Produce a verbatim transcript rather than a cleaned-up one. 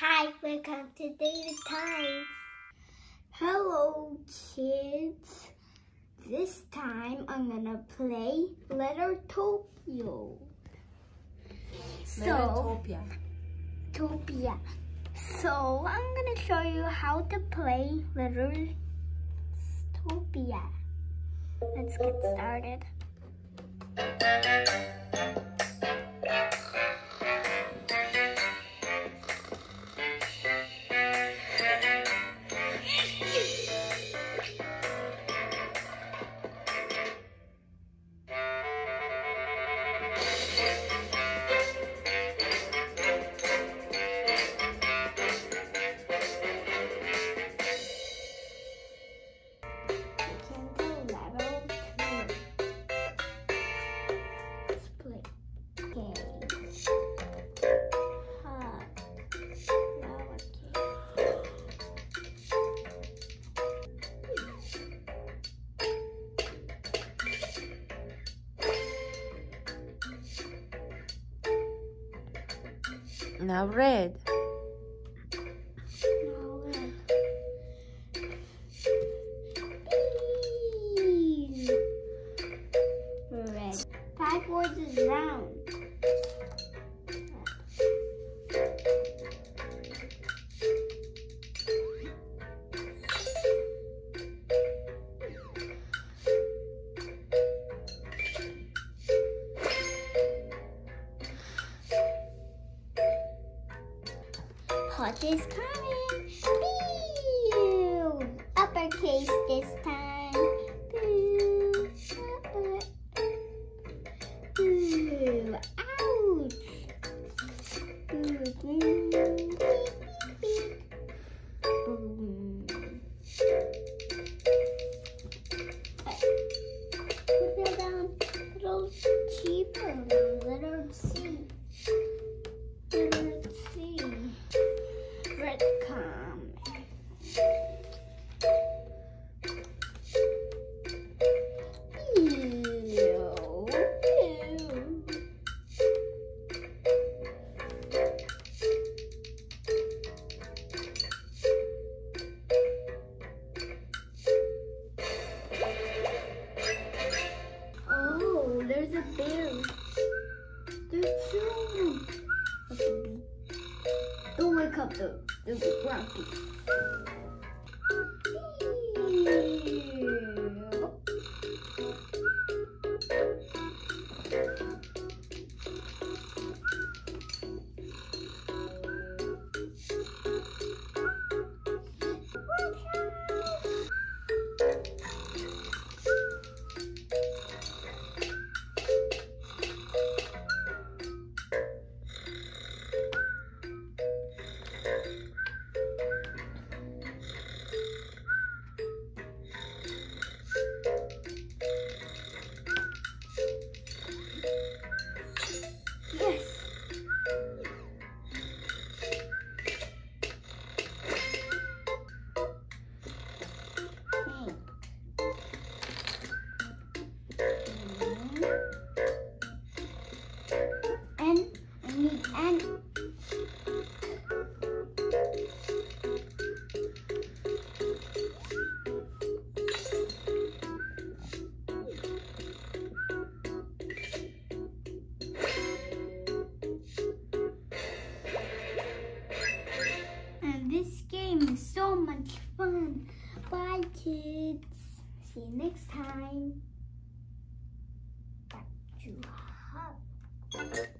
Hi, welcome to David Time. Hello, kids. This time I'm gonna play LetterTopia. So, LetterTopia. Topia. So I'm gonna show you how to play LetterTopia. Let's get started. Now red. Now red. Red. Five words is round. Hot is coming. Pew! Uppercase this time. Pew! Upper. Pew! Ouch! Pew! Pew! Beep, beep, beep. Boom! Put that down. Little cheaper. Letter C. Letter C. Red come. Ew. Ew. Oh, there's a bear. There's two. Don't wake up the, the grumpy. And I need and and this game is so much fun. Bye, kids. See you next time. Back to hub.